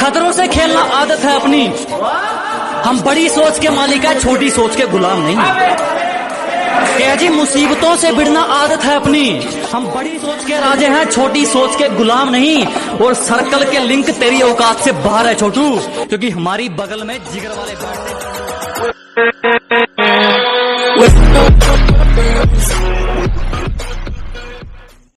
खतरों से खेलना आदत है अपनी। हम बड़ी सोच के मालिक है, छोटी सोच के गुलाम नहीं। क्या जी, मुसीबतों से भिड़ना आदत है अपनी। हम बड़ी सोच के राजे हैं, छोटी सोच के गुलाम नहीं। और सर्कल के लिंक तेरी औकात से बाहर है छोटू, क्योंकि हमारी बगल में जिगर वाले बैठते।